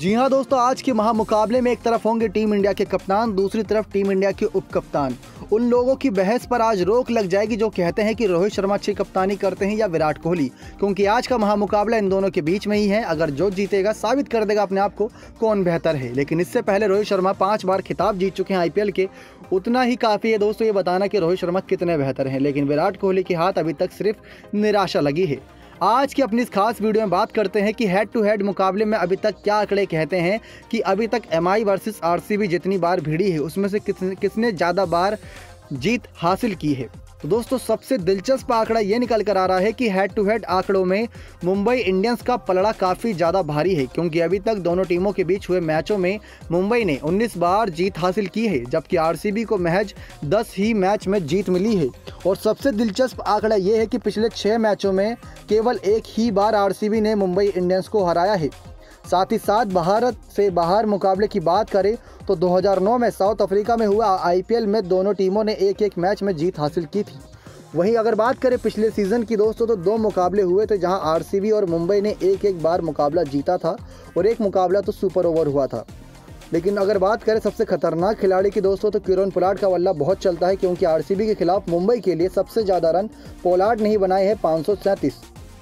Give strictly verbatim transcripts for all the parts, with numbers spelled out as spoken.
जी हाँ दोस्तों, आज के महामुकाबले में एक तरफ होंगे टीम इंडिया के कप्तान, दूसरी तरफ टीम इंडिया के उप कप्तान। उन लोगों की बहस पर आज रोक लग जाएगी जो कहते हैं कि रोहित शर्मा अच्छी कप्तानी करते हैं या विराट कोहली, क्योंकि आज का महामुकाबला इन दोनों के बीच में ही है। अगर जो जीतेगा साबित कर देगा अपने आप को कौन बेहतर है। लेकिन इससे पहले रोहित शर्मा पाँच बार खिताब जीत चुके हैं आईपीएल के, उतना ही काफ़ी है दोस्तों ये बताना कि रोहित शर्मा कितने बेहतर हैं। लेकिन विराट कोहली के हाथ अभी तक सिर्फ निराशा लगी है। आज की अपनी इस खास वीडियो में बात करते हैं कि हेड टू हेड मुकाबले में अभी तक क्या आंकड़े कहते हैं कि अभी तक एमआई वर्सेस आरसीबी जितनी बार भिड़ी है उसमें से किसने किसने ज़्यादा बार जीत हासिल की है। तो दोस्तों सबसे दिलचस्प आंकड़ा ये निकल कर आ रहा है कि हेड टू हेड आंकड़ों में मुंबई इंडियंस का पलड़ा काफ़ी ज़्यादा भारी है, क्योंकि अभी तक दोनों टीमों के बीच हुए मैचों में मुंबई ने उन्नीस बार जीत हासिल की है, जबकि आरसीबी को महज दस ही मैच में जीत मिली है। और सबसे दिलचस्प आंकड़ा ये है कि पिछले छः मैचों में केवल एक ही बार आरसीबी ने मुंबई इंडियंस को हराया है। साथ ही साथ भारत से बाहर मुकाबले की बात करें तो दो हज़ार नौ में साउथ अफ्रीका में हुआ आईपीएल में दोनों टीमों ने एक एक मैच में जीत हासिल की थी। वहीं अगर बात करें पिछले सीज़न की दोस्तों तो दो मुकाबले हुए थे जहां आरसीबी और मुंबई ने एक एक बार मुकाबला जीता था और एक मुकाबला तो सुपर ओवर हुआ था। लेकिन अगर बात करें सबसे खतरनाक खिलाड़ी की दोस्तों तो किरण पोलार्ड का वल्ला बहुत चलता है, क्योंकि आरसीबी के खिलाफ मुंबई के लिए सबसे ज़्यादा रन पोलार्ड ने ही बनाए हैं पाँच सौ सैंतीस।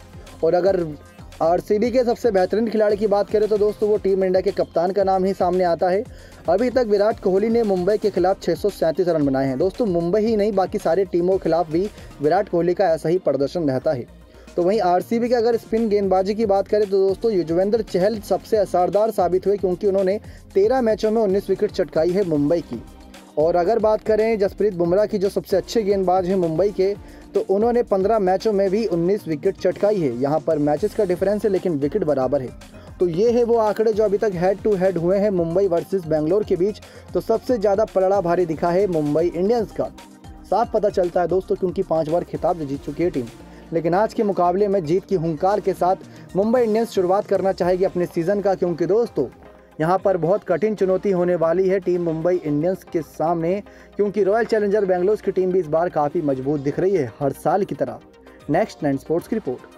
और अगर आरसीबी के सबसे बेहतरीन खिलाड़ी की बात करें तो दोस्तों वो टीम इंडिया के कप्तान का नाम ही सामने आता है। अभी तक विराट कोहली ने मुंबई के खिलाफ छह सौ सैंतीस रन बनाए हैं। दोस्तों मुंबई ही नहीं बाकी सारे टीमों के खिलाफ भी विराट कोहली का ऐसा ही प्रदर्शन रहता है। तो वहीं आरसीबी के अगर स्पिन गेंदबाजी की बात करें तो दोस्तों युजवेंद्र चहल सबसे असरदार साबित हुए, क्योंकि उन्होंने तेरह मैचों में उन्नीस विकेट चटकाई है मुंबई की। और अगर बात करें जसप्रीत बुमराह की जो सबसे अच्छे गेंदबाज हैं मुंबई के, तो उन्होंने पंद्रह मैचों में भी उन्नीस विकेट चटकाई है। यहाँ पर मैचेस का डिफरेंस है लेकिन विकेट बराबर है। तो ये है वो आंकड़े जो अभी तक हेड टू हेड हुए हैं मुंबई वर्सेस बेंगलोर के बीच। तो सबसे ज़्यादा पलड़ा भारी दिखा है मुंबई इंडियंस का। साफ पता चलता है दोस्तों क्योंकि पाँच बार खिताब जीत चुकी है टीम। लेकिन आज के मुकाबले में जीत की हुंकार के साथ मुंबई इंडियंस शुरुआत करना चाहेगी अपने सीज़न का, क्योंकि दोस्तों यहाँ पर बहुत कठिन चुनौती होने वाली है टीम मुंबई इंडियंस के सामने, क्योंकि रॉयल चैलेंजर बेंगलोर की टीम भी इस बार काफ़ी मजबूत दिख रही है हर साल की तरह। नेक्स्ट नाइन स्पोर्ट्स की रिपोर्ट।